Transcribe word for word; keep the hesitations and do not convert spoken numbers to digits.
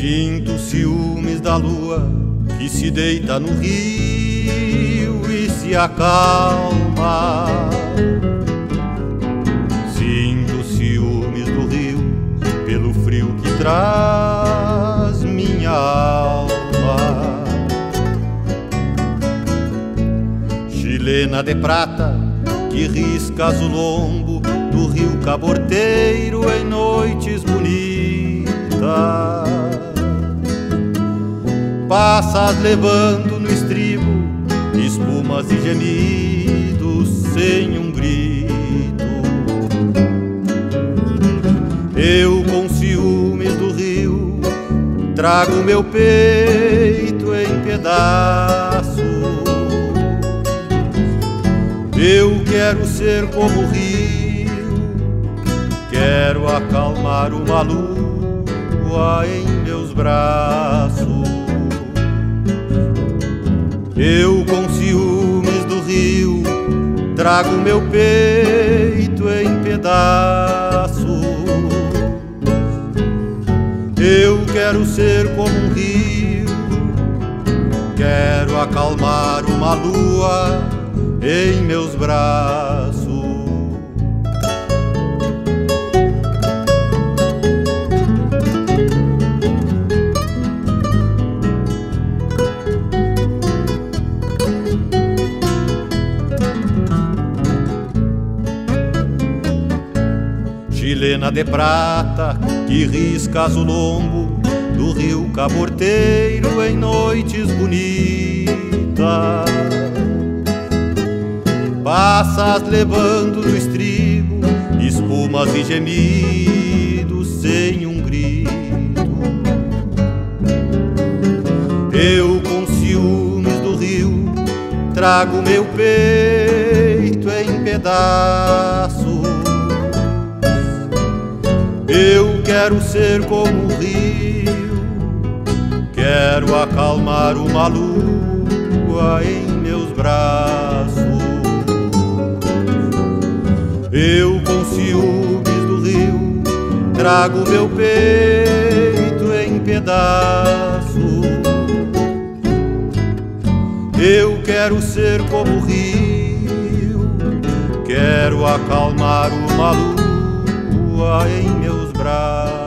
Sinto ciúmes da lua que se deita no rio e se acalma. Sinto ciúmes do rio pelo frio que traz minha alma. Chilena de prata que risca azul lombo do rio caborteiro em noites bonitas. Passas levando no estribo espumas e gemidos sem um grito. Eu com ciúmes do rio trago meu peito em pedaços. Eu quero ser como o rio, quero acalmar uma lua em meus braços. Eu com ciúmes do rio trago meu peito em pedaços. Eu quero ser como um rio, quero acalmar uma lua em meus braços. Chilena de prata que risca azul lombo do rio caborteiro em noites bonitas. Passas levando no estribo espumas e gemidos sem um grito. Eu com ciúmes do rio trago meu peito em pedaços. Eu quero ser como o rio, quero acalmar uma lua em meus braços. Eu com ciúmes do rio trago meu peito em pedaços. Eu quero ser como o rio, quero acalmar uma lua em meus braços.